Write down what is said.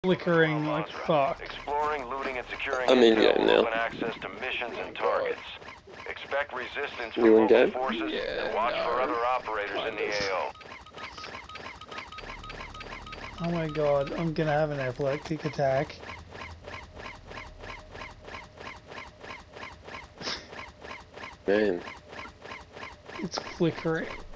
flickering like fuck. Exploring, looting, and securing I'm in intel game will now. open access to missions and targets. Expect resistance from You in local game? forces and watch for other operators in the AO. Oh my god, I'm gonna have an epileptic attack. Man. It's flickering.